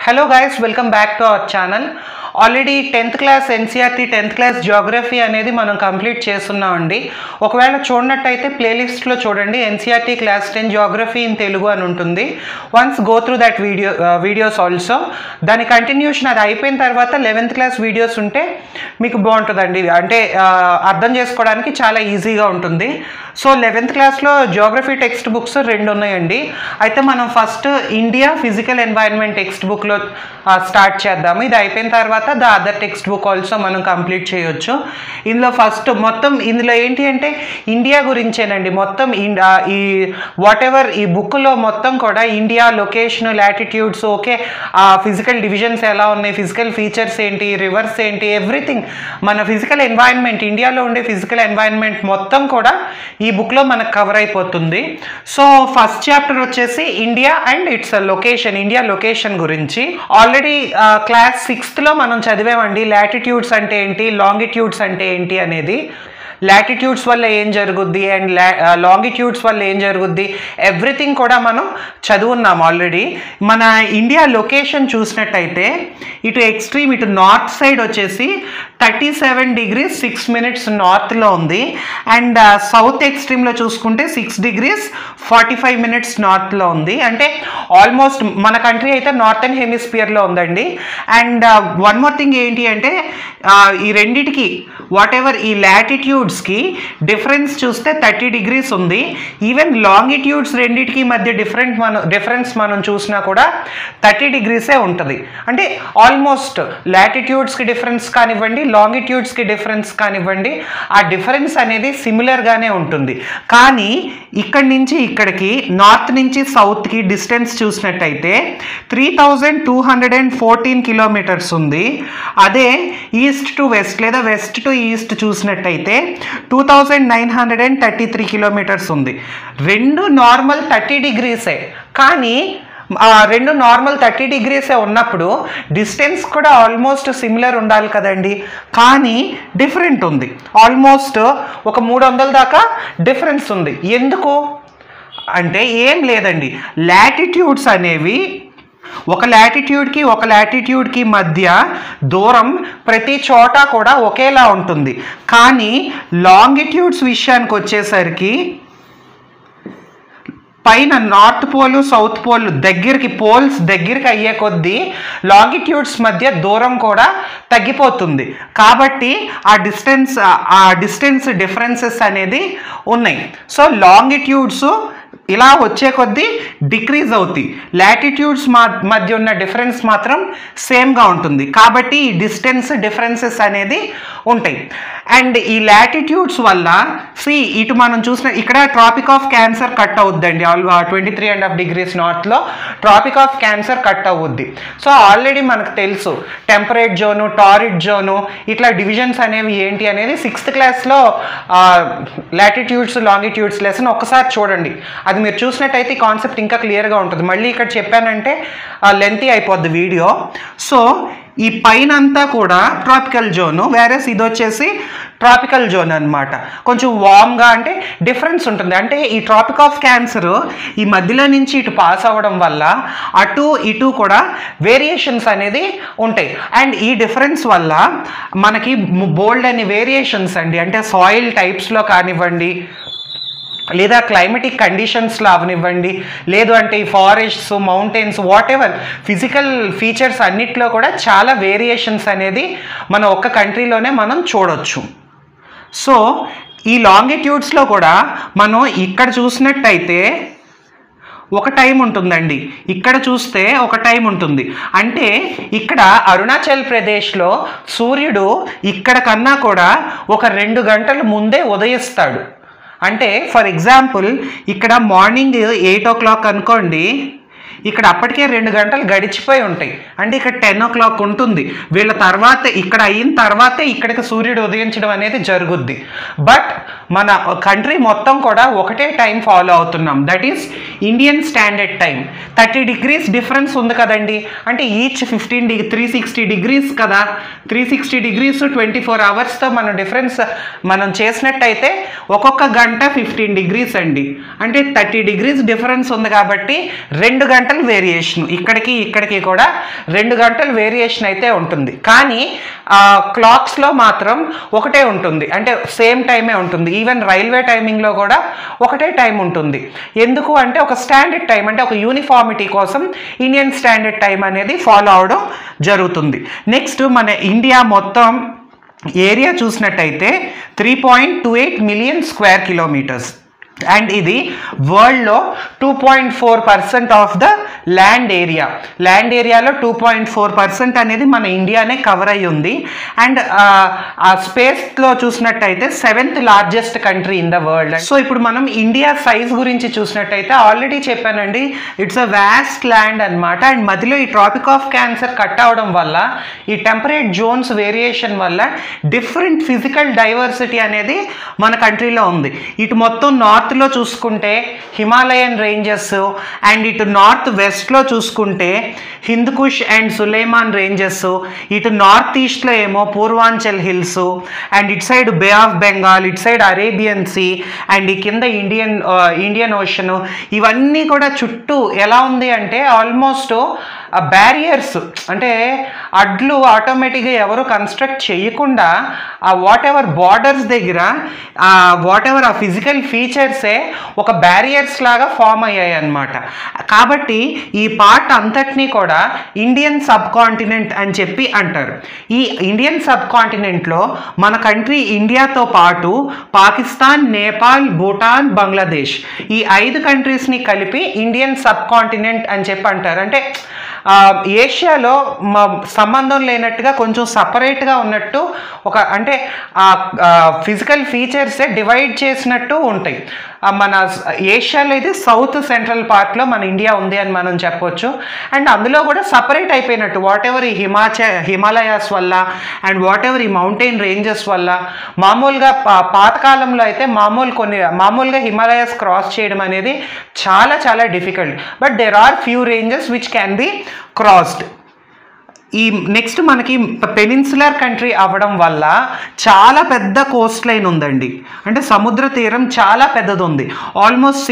Hello guys, welcome back to our channel. Already 10th class NCERT 10th class geography అనేది మనం complete చేస్తున్నామండి. ఒకవేళ చూడనట్టయితే playlist లో చూడండి NCERT class 10 geography in Telugu అని ఉంటుంది. Once go through that videos also. దాని కంటిన్యూషన్ అది అయిపోయిన తర్వాత 11th class వీడియోస్ ఉంటే మీకు బాగుంటుందండి. అంటే అర్థం చేసుకోవడానికి చాలా ఈజీగా ఉంటుంది. సో 11th క్లాస్ లో జియోగ్రఫీ టెక్స్ట్ బుక్స్ రెండు ఉన్నాయండి. అయితే మనం first India physical environment text book లో స్టార్ట్ చేద్దాము. ఇది అయిపోయిన తర్వాత the other text book also మనం కంప్లీట్ చేయొచ్చు. ఇందులో ఫస్ట్ మొత్తం ఇందులో ఏంటి అంటే ఇండియా గురించేనండి. మొత్తం ఈ వాట్ ఎవర్ ఈ బుక్లో మొత్తం కూడా India location latitudes okay, physical divisions ఎలా ఉన్నాయి, ఫిజికల్ ఫీచర్స్ ఏంటి, రివర్స్ ఏంటి, ఎవ్రీథింగ్ మన ఫిజికల్ ఎన్వైరన్మెంట్ ఇండియాలో ఉండే ఫిజికల్ ఎన్వైరన్మెంట్ మొత్తం కూడా ఈ బుక్లో మనకు కవర్ అయిపోతుంది. సో ఫస్ట్ చాప్టర్ వచ్చేసి India and its location, India location గురించి. ఆల్రెడీ క్లాస్ 6th లో మనం చదివామండి లాటిట్యూడ్స్ అంటే ఏంటి, లాంగిట్యూడ్స్ అంటే ఏంటి అనేది. లాటిట్యూడ్స్ వల్ల ఏం జరుగుద్ది అండ్ లాంగిట్యూడ్స్ వల్ల ఏం జరుగుద్ది ఎవ్రీథింగ్ కూడా మనం చదువున్నాం ఆల్రెడీ. మన ఇండియా లొకేషన్ చూసినట్టయితే ఇటు ఎక్స్ట్రీమ్ ఇటు నార్త్ సైడ్ వచ్చేసి 37 degrees 6 minutes నార్త్లో ఉంది. అండ్ సౌత్ ఎక్స్ట్రీమ్లో చూసుకుంటే 6 degrees 45 minutes నార్త్లో ఉంది. అంటే ఆల్మోస్ట్ మన కంట్రీ అయితే నార్థన్ హెమిస్ఫియర్లో ఉందండి. అండ్ వన్ మోర్ థింగ్ ఏంటి అంటే ఈ రెండిటికి వాట్ ఎవర్ ఈ లాటిట్యూడ్స్కి డిఫరెన్స్ చూస్తే 30 degrees ఉంది. ఈవెన్ లాంగిట్యూడ్స్ రెండిటికి మధ్య డిఫరెన్స్ మనం చూసినా కూడా 30 degrees ఉంటుంది. అంటే ఆల్మోస్ట్ లాటిట్యూడ్స్కి డిఫరెన్స్ కానివ్వండి, లాంగిట్యూడ్స్కి డిఫరెన్స్ కానివ్వండి, ఆ డిఫరెన్స్ అనేది సిమిలర్గానే ఉంటుంది. కానీ ఇక్కడి నుంచి ఇక్కడికి నార్త్ నుంచి సౌత్కి డిస్టెన్స్ చూసినట్టయితే 3214 kilometers ఉంది. అదే ఈస్ట్ టు వెస్ట్ లేదా వెస్ట్ టు ఈస్ట్ చూసినట్టయితే 2933 kilometers ఉంది. రెండు నార్మల్ 30 degrees, కానీ రెండు నార్మల్ 30 degrees ఉన్నప్పుడు డిస్టెన్స్ కూడా ఆల్మోస్ట్ సిమిలర్ ఉండాలి కదండి. కానీ డిఫరెంట్ ఉంది, ఆల్మోస్ట్ ఒక 300 దాకా డిఫరెన్స్ ఉంది. ఎందుకు అంటే ఏం లేదండి, లాటిట్యూడ్స్ అనేవి ఒక లాటిట్యూడ్కి మధ్య దూరం ప్రతి చోట కూడా ఒకేలా ఉంటుంది. కానీ లాంగిట్యూడ్స్ విషయానికి వచ్చేసరికి పైన north pole south pole poles దగ్గరికి అయ్యే కొద్దీ లాంగిట్యూడ్స్ మధ్య దూరం కూడా తగ్గిపోతుంది. కాబట్టి ఆ డిస్టెన్స్ డిఫరెన్సెస్ అనేది ఉన్నాయి. సో లాంగిట్యూడ్స్ ఇలా వచ్చే కొద్దీ డిక్రీజ్ అవుతాయి, లాటిట్యూడ్స్ మధ్య ఉన్న డిఫరెన్స్ మాత్రం సేమ్గా ఉంటుంది. కాబట్టి ఈ డిఫరెన్సెస్ అనేది ఉంటాయి. అండ్ ఈ లాటిట్యూడ్స్ వల్ల ఇటు మనం చూసిన ఇక్కడ ట్రాపిక్ ఆఫ్ క్యాన్సర్ కట్ అవుద్దండి. 23.5 degrees నార్త్లో ట్రాపిక్ ఆఫ్ క్యాన్సర్ కట్ అవుద్ది. సో ఆల్రెడీ మనకు తెలుసు టెంపరేట్ జోను, టారిడ్ జోను, ఇట్లా డివిజన్స్ అనేవి ఏంటి అనేది 6th క్లాస్లో లాటిట్యూడ్స్ లాంగిట్యూడ్స్ లెసన్ ఒకసారి చూడండి. అది మీరు చూసినట్టయితే కాన్సెప్ట్ ఇంకా క్లియర్గా ఉంటుంది. మళ్ళీ ఇక్కడ చెప్పానంటే లెంతీ అయిపోద్ది వీడియో. సో ఈ పైన అంతా కూడా ట్రాపికల్ జోను, వేరేస్ ఇది వచ్చేసి ట్రాపికల్ జోన్ అనమాట. కొంచెం వామ్గా అంటే డిఫరెన్స్ ఉంటుంది. అంటే ఈ ట్రాపిక్ ఆఫ్ క్యాన్సర్ ఈ మధ్యలో నుంచి ఇటు పాస్ అవ్వడం వల్ల అటు ఇటు కూడా వేరియేషన్స్ అనేది ఉంటాయి. అండ్ ఈ డిఫరెన్స్ వల్ల మనకి బోల్డ్ అని వేరియేషన్స్ అండి, అంటే సాయిల్ టైప్స్లో కానివ్వండి, లేదా క్లైమేటిక్ కండిషన్స్లో అవనివ్వండి, లేదు అంటే ఈ forests, mountains, whatever physical features అన్నిట్లో కూడా చాలా వేరియేషన్స్ అనేది మన ఒక్క కంట్రీలోనే మనం చూడొచ్చు. సో ఈ లాంగిట్యూడ్స్లో కూడా మనం ఇక్కడ చూసినట్టయితే ఒక టైం ఉంటుందండి, ఇక్కడ చూస్తే ఒక టైం ఉంటుంది. అంటే ఇక్కడ అరుణాచల్ ప్రదేశ్లో సూర్యుడు ఇక్కడ కన్నా కూడా ఒక 2 గంటలు ముందే ఉదయిస్తాడు. అంటే ఫర్ ఎగ్జాంపుల్ ఇక్కడ మార్నింగ్ 8 o'clock అనుకోండి, ఇక్కడ అప్పటికే 2 గంటలు గడిచిపోయి ఉంటాయి. అంటే ఇక్కడ 10 o'clock ఉంటుంది. వీళ్ళ తర్వాత ఇక్కడ అయిన తర్వాతే ఇక్కడికి సూర్యుడు ఉదయించడం అనేది జరుగుద్ది. బట్ మన కంట్రీ మొత్తం కూడా ఒకటే టైం ఫాలో అవుతున్నాం, that is Indian standard time. 30 degrees difference ఉంది కదండి. అంటే ఈచ్ 360 degrees కదా, 360 degrees 24 hours మన డిఫరెన్స్ మనం చేసినట్టయితే ఒక్కొక్క గంట 15 degrees అండి. అంటే 30 degrees డిఫరెన్స్ ఉంది కాబట్టి 2 గంటలు గంటల వేరియేషన్, ఇక్కడికి కూడా 2 గంటల వేరియేషన్ అయితే ఉంటుంది. కానీ క్లాక్స్లో మాత్రం ఒకటే ఉంటుంది, అంటే సేమ్ టైమే ఉంటుంది. ఈవెన్ రైల్వే టైమింగ్లో కూడా ఒకటే టైం ఉంటుంది. ఎందుకు అంటే ఒక స్టాండర్డ్ టైం, అంటే ఒక యూనిఫార్మిటీ కోసం ఇండియన్ స్టాండర్డ్ టైం అనేది ఫాలో అవడం జరుగుతుంది. నెక్స్ట్ మన ఇండియా మొత్తం ఏరియా చూసినట్టయితే 3.28 మిలియన్ స్క్వేర్ కిలోమీటర్స్, అండ్ ఇది వరల్డ్లో 2.4% ఆఫ్ ద ల్యాండ్ ఏరియాలో 2.4% అనేది మన ఇండియానే కవర్ అయ్యి ఉంది. అండ్ ఆ స్పేస్లో చూసినట్టయితే 7th largest country in the world. So ఇప్పుడు మనం ఇండియా సైజ్ గురించి చూసినట్టయితే ఆల్రెడీ చెప్పానండి, ఇట్స్ అ వాస్ట్ ల్యాండ్ అనమాట. అండ్ మధ్యలో ఈ ట్రాపిక్ ఆఫ్ క్యాన్సర్ కట్ అవడం వల్ల, ఈ టెంపరేట్ జోన్స్ వేరియేషన్ వల్ల డిఫరెంట్ ఫిజికల్ డైవర్సిటీ అనేది మన కంట్రీలో ఉంది. ఇటు మొత్తం నార్త్లో చూసుకుంటే హిమాలయన్ రేంజెస్, అండ్ ఇటు నార్త్ వెస్ట్లో చూసుకుంటే హిందూకుష్ అండ్ సులేమాన్ రేంజెస్, ఇటు నార్త్ ఈస్ట్లో ఏమో పూర్వాంచల్ హిల్స్, అండ్ ఇటు సైడ్ బే ఆఫ్ బెంగాల్, ఇటు సైడ్ అరేబియన్ సీ, అండ్ ఈ కింద ఇండియన్ ఓషన్. ఇవన్నీ కూడా చుట్టూ ఎలా ఉంది అంటే ఆల్మోస్ట్ బ్యారియర్స్, అంటే అడ్లు ఆటోమేటిక్గా ఎవరు కన్స్ట్రక్ట్ చేయకుండా ఆ వాట్ ఎవర్ బార్డర్స్ దగ్గర వాట్ ఎవర్ ఆ ఫిజికల్ ఫీచర్సే ఒక బ్యారియర్స్ లాగా ఫామ్ అయ్యాయి అన్నమాట. కాబట్టి ఈ పార్ట్ అంతటినీ కూడా ఇండియన్ సబ్ కాంటినెంట్ అని చెప్పి అంటారు. ఈ ఇండియన్ సబ్ కాంటినెంట్లో మన కంట్రీ ఇండియాతో పాటు పాకిస్తాన్, నేపాల్, భూటాన్, బంగ్లాదేశ్ ఈ 5 కంట్రీస్ని కలిపి ఇండియన్ సబ్ కాంటినెంట్ అని చెప్పి అంటారు. అంటే ఏషియాలో సంబంధం లేనట్టుగా కొంచెం సపరేట్గా ఉన్నట్టు, ఒక అంటే ఫిజికల్ ఫీచర్సే డివైడ్ చేసినట్టు ఉంటాయి. మన ఏషియాలో ఇది సౌత్ సెంట్రల్ పార్ట్లో మన ఇండియా ఉంది అని మనం చెప్పొచ్చు. అండ్ అందులో కూడా సపరేట్ అయిపోయినట్టు వాట్ ఎవర్ ఈ హిమాలయాస్ వల్ల అండ్ వాట్ ఎవర్ ఈ మౌంటైన్ రేంజెస్ వల్ల. మామూలుగా పాతకాలంలో అయితే మామూలుగా హిమాలయాస్ క్రాస్ చేయడం అనేది చాలా చాలా difficult, but there are few ranges which can be crossed. ఈ నెక్స్ట్ మనకి పెనిన్సులర్ కంట్రీ అవ్వడం వల్ల చాలా పెద్ద కోస్ట్ లైన్ ఉందండి, అంటే సముద్ర తీరం చాలా పెద్దది ఉంది. Almost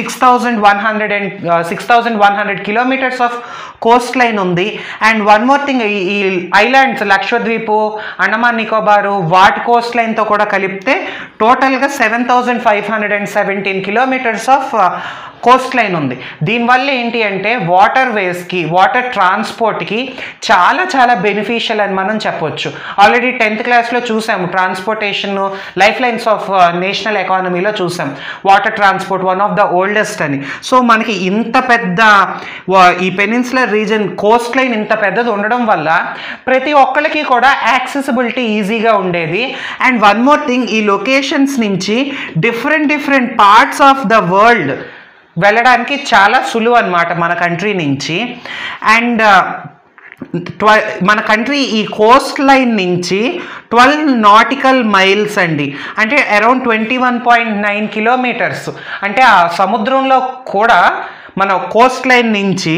6,100 kilometers of coast line ఉంది. అండ్ వన్ మోర్ థింగ్, ఈ ఐలాండ్స్ లక్షద్వీపు, అండమాన్ నికోబారు వాటి కోస్ట్ లైన్తో కూడా కలిపితే టోటల్గా 7,517 కిలోమీటర్స్ ఆఫ్ కోస్ట్ లైన్ ఉంది. దీనివల్ల ఏంటి అంటే వాటర్ ట్రాన్స్పోర్ట్కి చాలా చాలా బెనిఫిషియల్ అని మనం చెప్పొచ్చు. ఆల్రెడీ 10th క్లాస్లో చూసాము transportation life lines of national ఎకానమీలో చూసాం water transport one of the oldest అని. సో మనకి ఇంత పెద్ద ఈ పెనిన్సులర్ రీజన్ కోస్ట్ లైన్ ఇంత పెద్దది ఉండడం వల్ల ప్రతి ఒక్కరికి కూడా యాక్సెసిబిలిటీ ఈజీగా ఉండేది. అండ్ వన్ మోర్ థింగ్, ఈ లొకేషన్స్ నుంచి different parts of the world వెళ్ళడానికి చాలా సులువు అన్నమాట మన కంట్రీ నుంచి. అండ్ మన కంట్రీ ఈ కోస్ట్ లైన్ నుంచి 12 నాటికల్ మైల్స్ అండి, అంటే అరౌండ్ 21.9 కిలోమీటర్స్. అంటే ఆ సముద్రంలో కూడా మన కోస్ట్ లైన్ నుంచి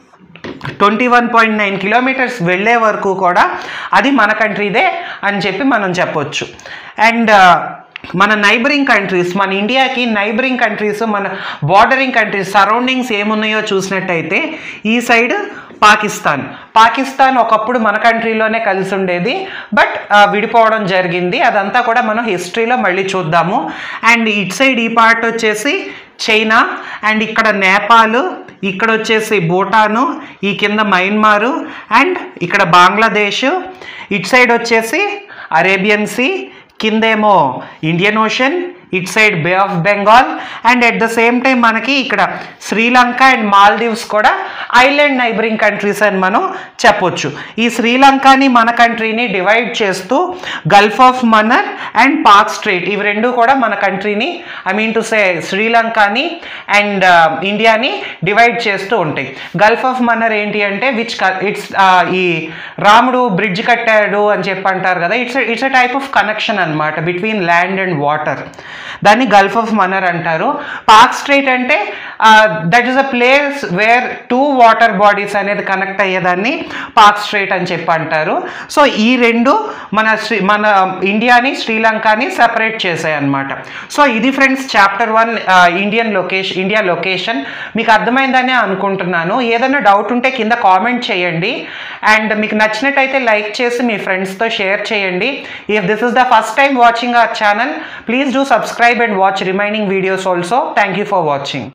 21.9 కిలోమీటర్స్ వెళ్ళే వరకు కూడా అది మన కంట్రీదే అని చెప్పి మనం చెప్పొచ్చు. అండ్ మన నైబరింగ్ కంట్రీస్, మన ఇండియాకి నైబరింగ్ కంట్రీస్, మన బార్డరింగ్ కంట్రీస్ సరౌండింగ్స్ ఏమున్నాయో చూసినట్టయితే ఈ సైడ్ పాకిస్తాన్ ఒకప్పుడు మన కంట్రీలోనే కలిసి ఉండేది, బట్ విడిపోవడం జరిగింది. అదంతా కూడా మనం హిస్టరీలో మళ్ళీ చూద్దాము. అండ్ ఇటు సైడ్ ఈ పార్ట్ వచ్చేసి చైనా, అండ్ ఇక్కడ నేపాల్, ఇక్కడ వచ్చేసి భూటాను, ఈ కింద మయన్మారు, అండ్ ఇక్కడ బంగ్లాదేశ్, ఇటు సైడ్ వచ్చేసి అరేబియన్ సీ, కిందేమో Indian ocean, it side bay of Bengal. And at the same time మనకి ఇక్కడ శ్రీలంక అండ్ మాల్దీవ్స్ కూడా ఐలాండ్ నైబరింగ్ కంట్రీస్ అని మనం చెప్పొచ్చు. ఈ శ్రీలంకని మన కంట్రీని డివైడ్ చేస్తూ gulf of Mannar and Palk strait ఇవి రెండు కూడా మన కంట్రీని, ఐ మీన్ టు సే శ్రీలంకని అండ్ ఇండియాని డివైడ్ చేస్తూ ఉంటాయి. గల్ఫ్ ఆఫ్ మన్నర్ ఏంటి అంటే ఇట్స్ ఈ రాముడు బ్రిడ్జ్ కట్టాడు అని చెప్పి అంటారు కదా, it's a type of connection అనమాట బిట్వీన్ ల్యాండ్ అండ్ వాటర్. దాన్ని గల్ఫ్ ఆఫ్ మన్నార్ అంటారు. పాక్ స్ట్రైట్ అంటే that is a place where 2 water bodies అనేది కనెక్ట్ అయ్యేదాన్ని పాక్ స్ట్రైట్ అని చెప్పి అంటారు. సో ఈ రెండు మన ఇండియాని శ్రీలంకని సెపరేట్ చేసాయి అన్నమాట. సో ఇది ఫ్రెండ్స్ చాప్టర్ 1 ఇండియా లొకేషన్. మీకు అర్థమైందని అనుకుంటున్నాను. ఏదైనా డౌట్ ఉంటే కింద కామెంట్ చేయండి. అండ్ మీకు నచ్చినట్టయితే లైక్ చేసి మీ ఫ్రెండ్స్తో షేర్ చేయండి. If this is the first time watching our channel, please do subscribe and watch remaining videos also. Thank you for watching.